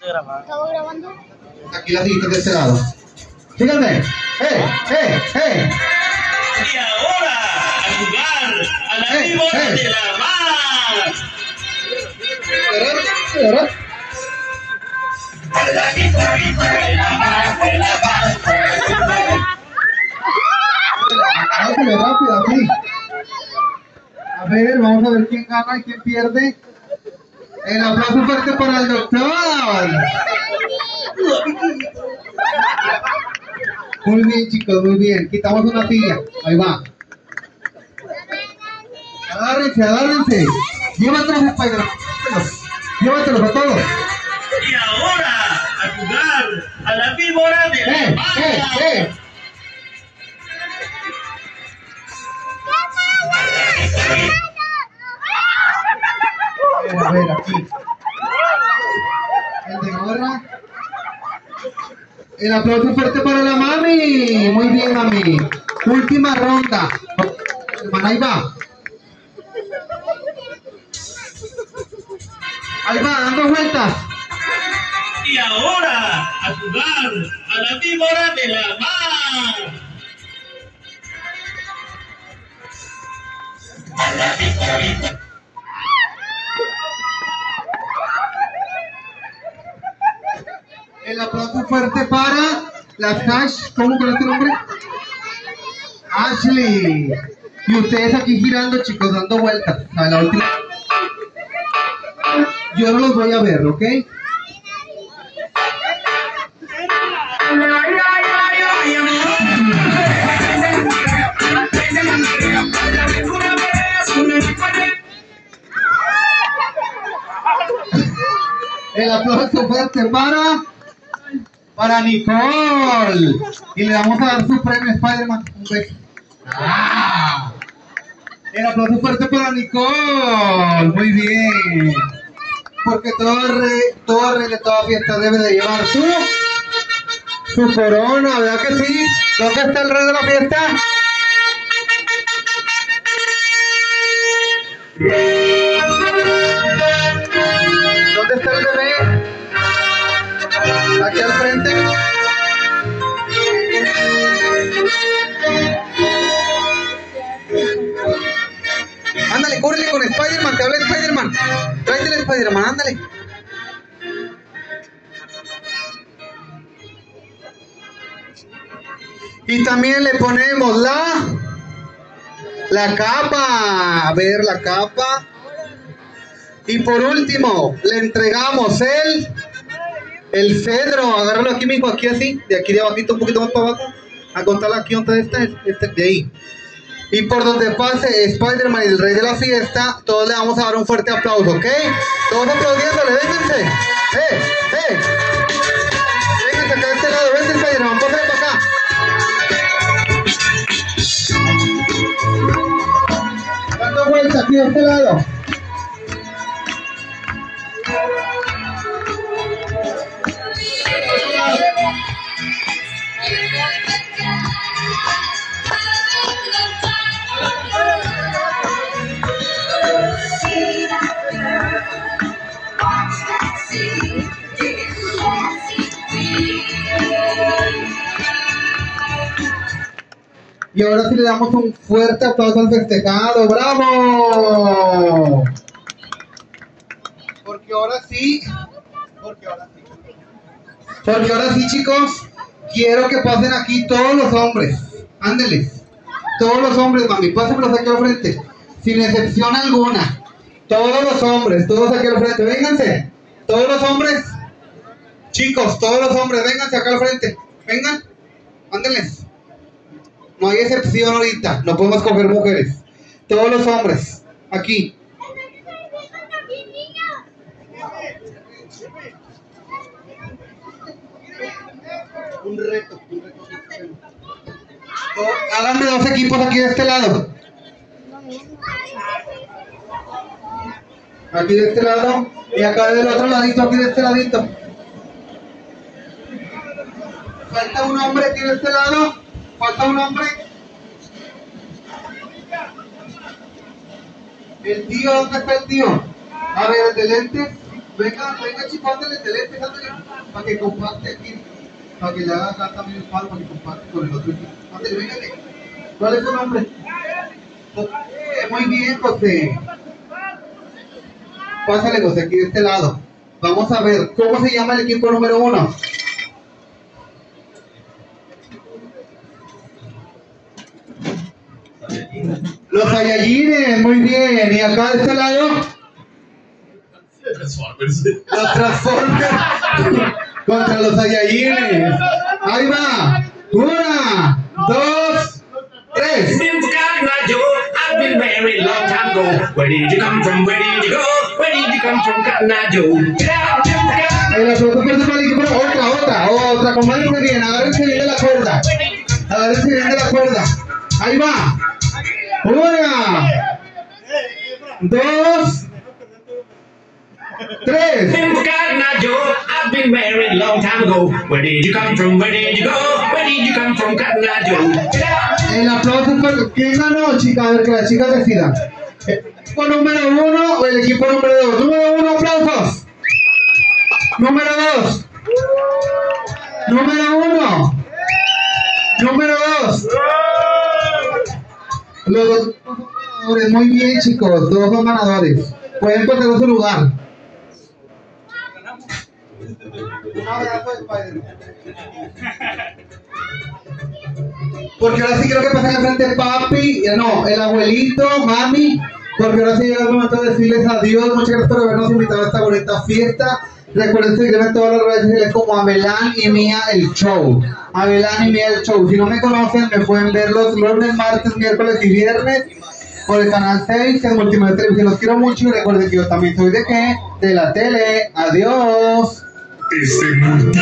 grabando. ¿Estaba grabando? Aquí las sillitas de este lado. Fíjense. Y ahora, a jugar a la víbora de la mar. A la víbora de la mar, de la mar. Rápido, rápido, así. A ver, vamos a ver quién gana y quién pierde. El aplauso fuerte para el doctor. Muy bien, chicos, muy bien. Quitamos una silla. Ahí va. Agárrense, agárrense. Llévatelos, Spider-Man. Llévatelos a todos. Y ahora, a jugar a la víbora de la mar. A ver, aquí. El de ahora. El aplauso fuerte para la mami. Muy bien, mami. Última ronda. Hermana, ahí va. Ahí va, dando vueltas. Y ahora, a jugar a la víbora de la mar. A la víbora. El aplauso fuerte para las Hash. ¿Cómo conoce el nombre? Ashley. Y ustedes aquí girando, chicos, dando vueltas. A la última. Yo no los voy a ver, ¿ok? El aplauso fuerte para Nicole. Y le vamos a dar su premio Spider-Man. Un beso. ¡Ah! El aplauso fuerte para Nicole. Muy bien. Porque todo rey de toda fiesta debe de llevar su corona, ¿verdad que sí? ¿Dónde está el rey de la fiesta? ¿Dónde está el bebé? Aquí al frente. Ándale, córrele con Spider-Man, te habla Spider-Man. Tráete el Spider-Man, ándale. Y también le ponemos la capa. A ver, la capa. Y por último, le entregamos el cedro. Agárralo aquí, mijo, aquí así. De aquí de abajito, un poquito más para abajo. A contarlo aquí donde está, de ahí. Y por donde pase Spider-Man y el rey de la fiesta, todos le vamos a dar un fuerte aplauso, ¿ok? Todos aplaudiéndole, vénganse. Vénganse acá de este lado, vente Spider-Man, pásale para acá. Dando vuelta aquí de este lado. Y ahora sí le damos un fuerte aplauso al festejado. ¡Bravo! Porque ahora sí, chicos, quiero que pasen aquí todos los hombres. Ándeles. Todos los hombres, mami, pásenlos aquí al frente. Sin excepción alguna. Todos los hombres, todos aquí al frente. Vénganse. Todos los hombres. Chicos, todos los hombres, vénganse acá al frente. Vengan. Ándeles. No hay excepción ahorita, no podemos coger mujeres. Todos los hombres, aquí. Un reto. Háganme dos equipos aquí de este lado. Aquí de este lado y acá del otro ladito, aquí de este ladito. Falta un hombre aquí de este lado. Falta un hombre. El tío, ¿dónde está el tío? A ver, el de lentes. Venga, chicos, ándale, teléfono, ándale, para que comparte aquí. Para que le haga acá también el palo, para que comparte con el otro equipo. Ándale, venga. ¿Cuál es tu nombre? Muy bien, José. Pásale, José, aquí de este lado. Vamos a ver, ¿cómo se llama el equipo número 1? Los Saiyajines, muy bien. ¿Y acá de este lado? Transformers. Los Transformers contra los Saiyajines. Ahí va. 1, 2, 3. Since Cotton Joe, I've been married long time ago. Where did you come from? Where did you go? Where did you come from, Cotton Joe? El aplauso fuerte para el equipo. Otra. Compártense bien. Agárrense bien de la cuerda. Agárrense bien de la cuerda. Ahí va. 1, 2, 3. Since Cotton Joe, I've been married long time ago. Where did you come from? Where did you go? Where did you come from, Cotton Joe? El aplauso para... ¿Quién ganó, chica? A ver, que las chicas decidan. ¿El equipo número 1 o el equipo número 2? Número 1, aplausos. Número 2. Número 1. Número 2. Los dos son ganadores. Muy bien, chicos. Todos son ganadores. Pueden pasar a su lugar. Un abrazo de Spider-Man. Porque ahora sí quiero que pasen al frente papi, no, el abuelito, mami, porque ahora sí llega el momento de decirles adiós. Muchas gracias por habernos invitado a esta bonita fiesta. Recuerden seguirme en todas las redes sociales como Abelán y Mía el Show. Abelán y Mía el Show. Si no me conocen, me pueden ver los lunes, martes, miércoles y viernes por el canal 6 en Multimedia Televisión. Los quiero mucho y recuerden que yo también soy de qué? De la tele. Adiós.